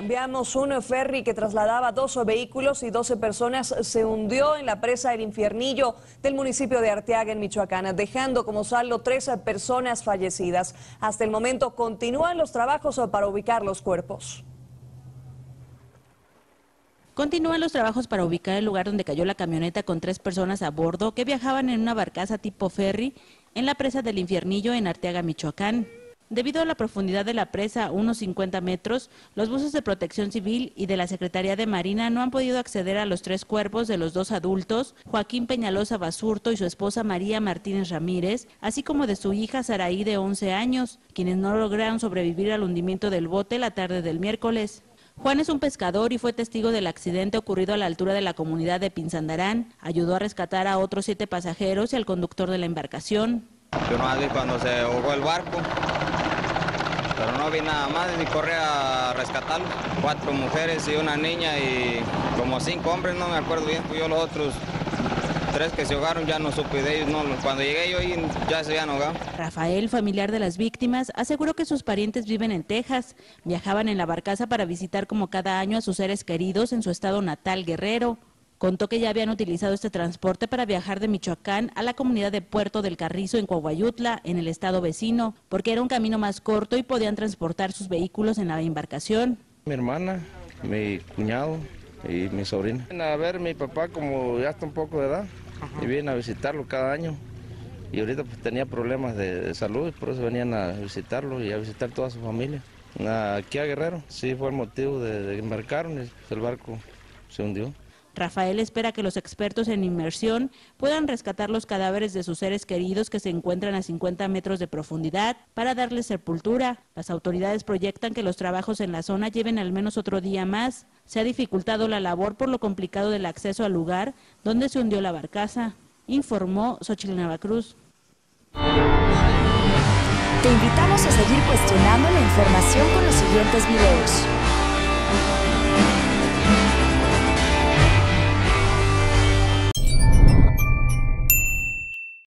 Cambiamos. Un ferry que trasladaba 2 vehículos y 12 personas se hundió en la presa El Infiernillo del municipio de Arteaga, en Michoacán, dejando como saldo 13 personas fallecidas. Hasta el momento continúan los trabajos para ubicar los cuerpos. Continúan los trabajos para ubicar el lugar donde cayó la camioneta con 3 personas a bordo que viajaban en una barcaza tipo ferry en la presa del Infiernillo en Arteaga, Michoacán. Debido a la profundidad de la presa, unos 50 metros, los buzos de Protección Civil y de la Secretaría de Marina no han podido acceder a los 3 cuerpos de los 2 adultos, Joaquín Peñalosa Basurto y su esposa María Martínez Ramírez, así como de su hija Saraí de 11 años, quienes no lograron sobrevivir al hundimiento del bote la tarde del miércoles. Juan es un pescador y fue testigo del accidente ocurrido a la altura de la comunidad de Pinsandarán. Ayudó a rescatar a otros 7 pasajeros y al conductor de la embarcación. Yo no vi cuando se ahogó el barco, pero no vi nada más y corrí a rescatarlo. 4 mujeres y una niña y como 5 hombres, no me acuerdo bien. Yo los otros 3 que se ahogaron ya no supe de ellos. No, cuando llegué yo ya se habían ahogado. Rafael, familiar de las víctimas, aseguró que sus parientes viven en Texas. Viajaban en la barcaza para visitar como cada año a sus seres queridos en su estado natal, Guerrero. Contó que ya habían utilizado este transporte para viajar de Michoacán a la comunidad de Puerto del Carrizo en Coahuayutla, en el estado vecino, porque era un camino más corto y podían transportar sus vehículos en la embarcación. Mi hermana, mi cuñado y mi sobrina. Vienen a ver a mi papá como ya está un poco de edad y vienen a visitarlo cada año. Y ahorita pues tenía problemas de salud, por eso venían a visitarlo y a visitar toda su familia. Aquí a Guerrero, sí fue el motivo de que embarcaron y pues el barco se hundió. Rafael espera que los expertos en inmersión puedan rescatar los cadáveres de sus seres queridos que se encuentran a 50 metros de profundidad para darles sepultura. Las autoridades proyectan que los trabajos en la zona lleven al menos otro día más. Se ha dificultado la labor por lo complicado del acceso al lugar donde se hundió la barcaza, informó Xochitl Navacruz. Te invitamos a seguir cuestionando la información con los siguientes videos.